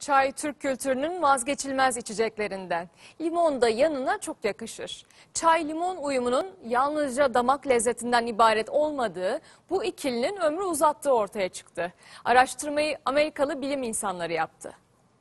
Çay Türk kültürünün vazgeçilmez içeceklerinden. Limon da yanına çok yakışır. Çay limon uyumunun yalnızca damak lezzetinden ibaret olmadığı, bu ikilinin ömrü uzattığı ortaya çıktı. Araştırmayı Amerikalı bilim insanları yaptı.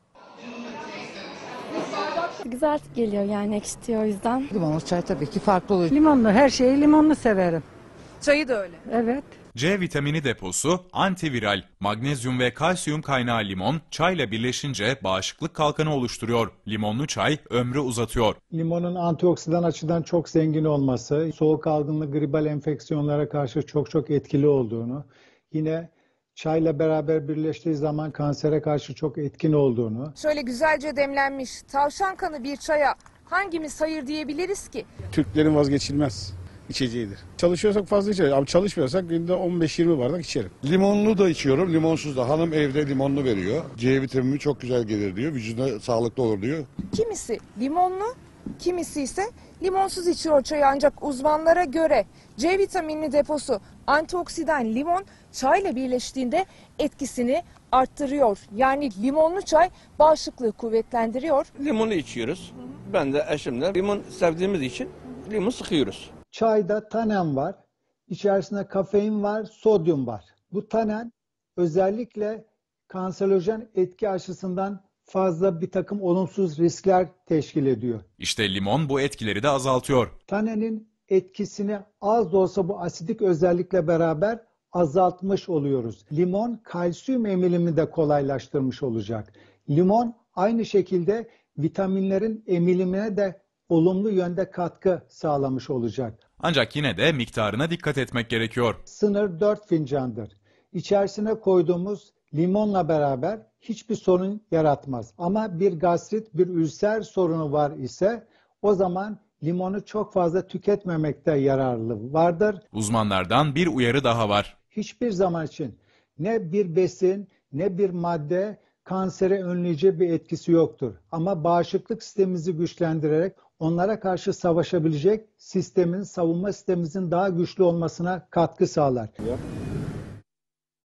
Güzel geliyor yani, ekşitiyor o yüzden. Limonlu çay tabii ki farklı oluyor. Limonlu, her şeyi limonlu severim. Çayı da öyle. Evet. C vitamini deposu, antiviral, magnezyum ve kalsiyum kaynağı limon, çayla birleşince bağışıklık kalkanı oluşturuyor. Limonlu çay ömrü uzatıyor. Limonun antioksidan açıdan çok zengin olması, soğuk algınlığı, gribal enfeksiyonlara karşı çok etkili olduğunu, yine çayla beraber birleştiği zaman kansere karşı çok etkin olduğunu. Şöyle güzelce demlenmiş tavşan kanı bir çaya hangimiz hayır diyebiliriz ki? Türklerin vazgeçilmez içeceğidir. Çalışıyorsak fazla içeriz. Ama çalışmıyorsak günde 15-20 bardak içerim. Limonlu da içiyorum, limonsuz da. Hanım evde limonlu veriyor. C vitamini çok güzel gelir diyor. Vücuda sağlıklı olur diyor. Kimisi limonlu, kimisi ise limonsuz içiyor çayı, ancak uzmanlara göre C vitaminli deposu antioksidan limon çayla birleştiğinde etkisini arttırıyor. Yani limonlu çay bağışıklığı kuvvetlendiriyor. Limonu içiyoruz. Ben de eşimle limon sevdiğimiz için limon sıkıyoruz. Çayda tanen var, içerisinde kafein var, sodyum var. Bu tanen özellikle kanserojen etki açısından fazla bir takım olumsuz riskler teşkil ediyor. İşte limon bu etkileri de azaltıyor. Tanenin etkisini az da olsa bu asidik özellikle beraber azaltmış oluyoruz. Limon kalsiyum emilimini de kolaylaştırmış olacak. Limon aynı şekilde vitaminlerin emilimine de olumlu yönde katkı sağlamış olacak. Ancak yine de miktarına dikkat etmek gerekiyor. Sınır 4 fincandır. İçerisine koyduğumuz limonla beraber hiçbir sorun yaratmaz. Ama bir gastrit, bir ülser sorunu var ise o zaman limonu çok fazla tüketmemekte yararlı vardır. Uzmanlardan bir uyarı daha var. Hiçbir zaman için ne bir besin ne bir madde kanseri önleyici bir etkisi yoktur. Ama bağışıklık sistemimizi güçlendirerek onlara karşı savaşabilecek savunma sistemimizin daha güçlü olmasına katkı sağlar.